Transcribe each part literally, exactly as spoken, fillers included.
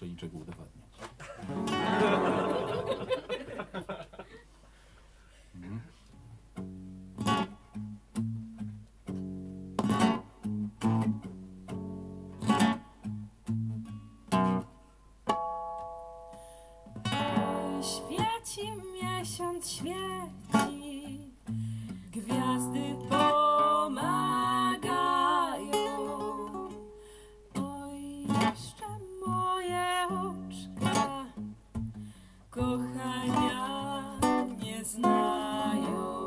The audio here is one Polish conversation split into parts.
muszę niczego udowadniać. Mhm. Świeci miesiąc, świeci, gwiazdy pomagają. Oj, jeszcze moje oczka kochania nie znają.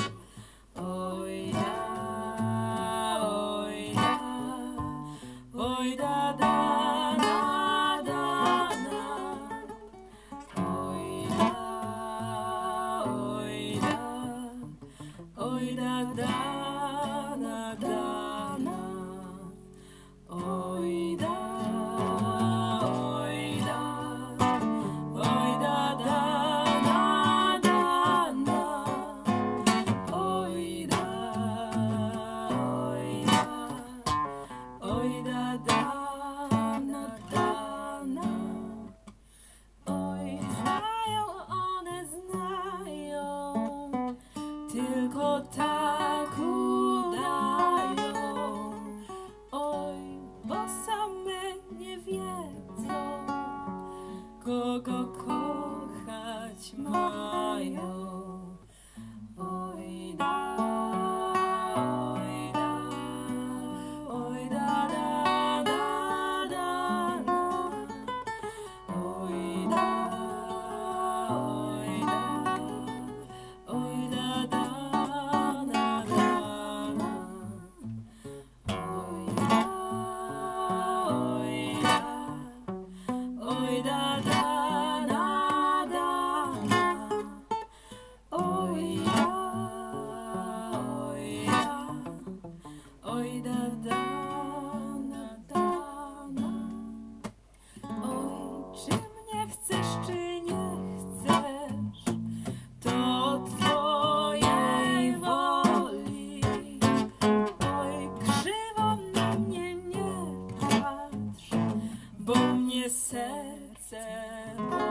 Oj da, oj da, oj da, da, da, da, da. Oj da, oj da, oj da, da, da, da, da. Oj da, oj da, oj da, da, da, da, da. Oj da, oj da, oj da, da, da, da, da. Oj, znają, one znają, tylko tak udają. Oj, bo same nie wiedzą, kogo kochać mają. Oj da, oj da, oj da, da, da, da, da. Oj da, oj da, oj da, da, da, da, da. Oj da, oj da, oj da, da, da, da, da. Oj da, oj da, oj da, da, da, da, da. Oj, czy mnie chcesz, czy nie chcesz, to od twojej woli. Oj, krzywo na mnie nie patrz, bo mnie serce boli.